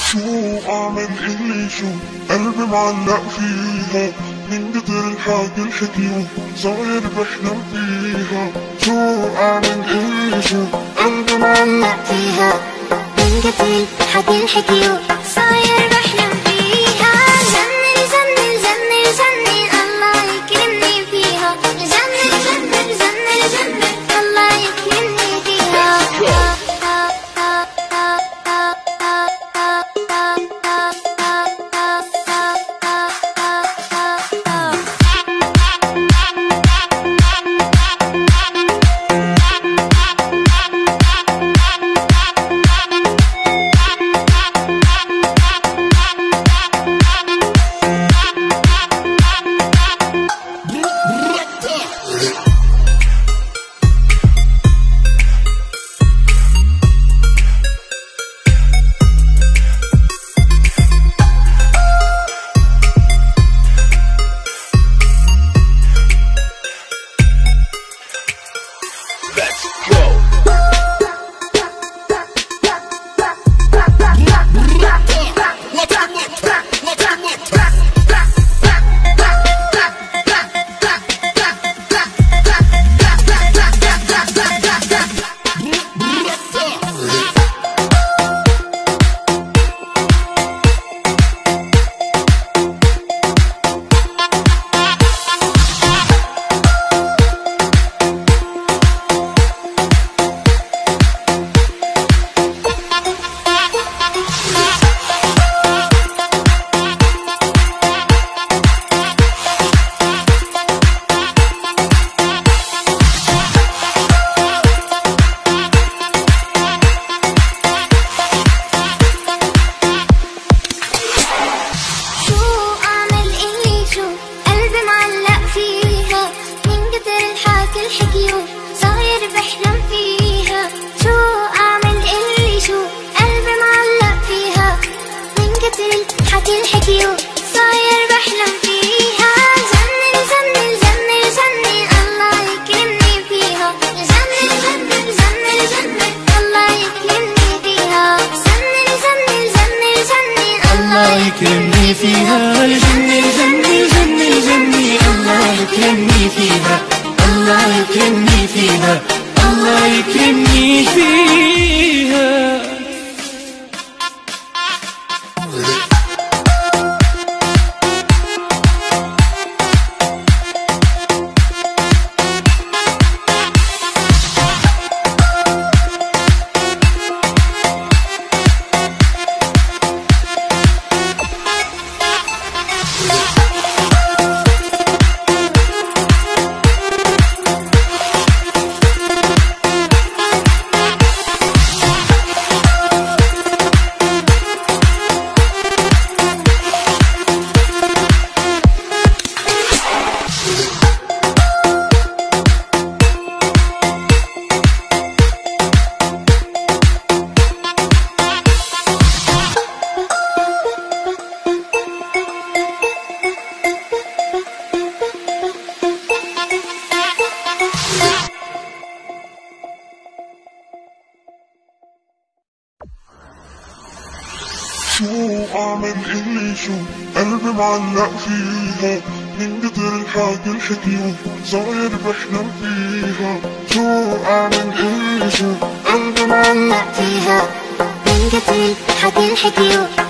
شو اعمل اللي شو قلبي معلق فيها من كتر الحكي الحكيو صاير بحلم فيها. شو اعمل اللي شو قلبي معلق فيها من كتر الحكي الحكيو صاير بحلم فيها. جنن جنن جنن جنن الله يكرمني فيها. جنن جنن جنن جنن الله يكرمني فيها. يكرمني فيها. الجنة الجنة الجنة الجنة الله يكرمني فيها. الله يكرمني فيها. الله يكرمني فيها. شو اعمل اللي شو قلبي معلق فيها من كتر الحكي الحكيو صاير بحلم فيها. شو اعمل اللي شو قلبي معلق فيها من كتر الحكي الحكيو